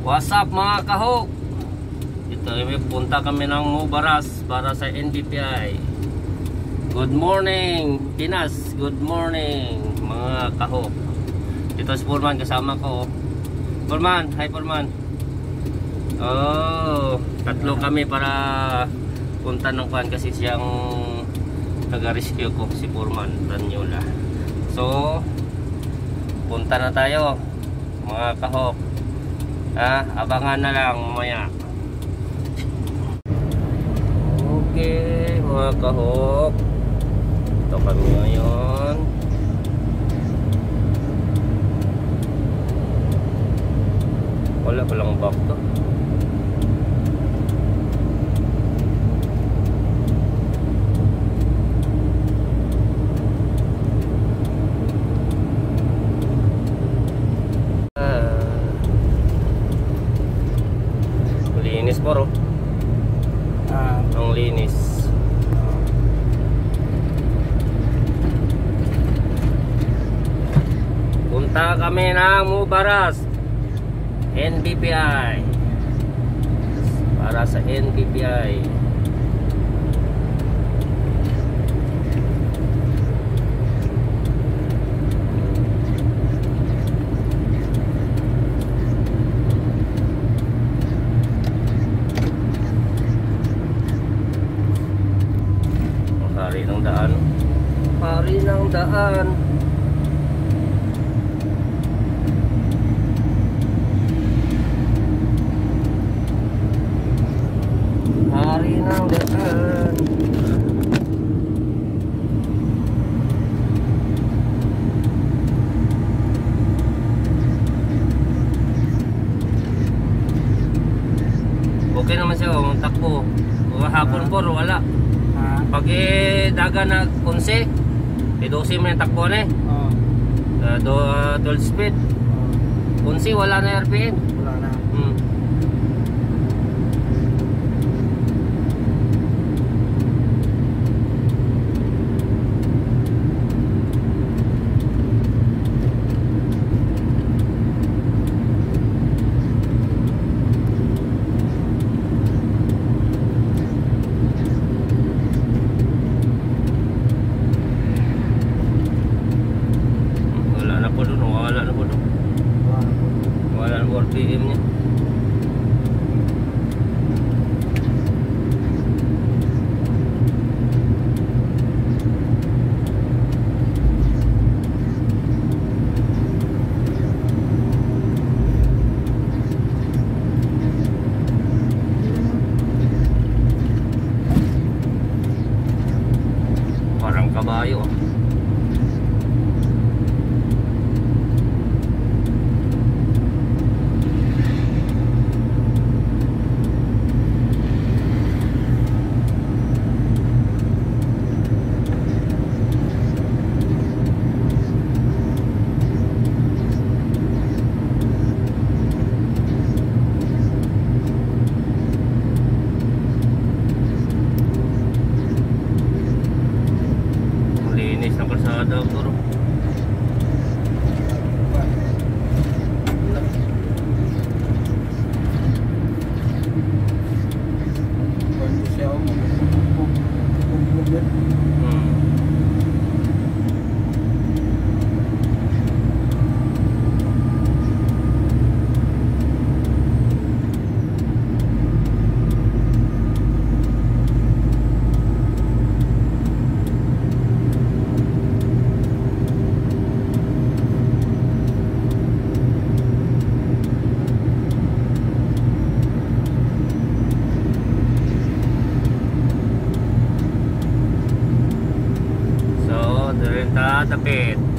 What's up mga kahok? Ito, punta kami ng Mubaras para sa NBPI. Good morning Pinas, good morning mga kahok. Ito si Purman kasama ko. Purman, hi Purman. Oh, tatlo kami para punta ng kuan kasi siyang taga-rescue ko, si Purman Ranyola. So, punta na tayo mga kahok. Abangan na lang mamaya. Okay mga kahok, ito kami ngayon. Wala palang back to. Linis po, ang linis. Punta kami ng Mubaras NBPI para sa NBPI. Hari ng daan, hari ng daan. Hari ng daan. Okay naman siya, takbo. Hapon po, wala. Pag daga na 11, 12 mo yung takbo na 12 speed. 11 wala na RPM. Wala na. Wala na RPM niya. Parang kabayo. Linis ng kalsada bro. Tapit.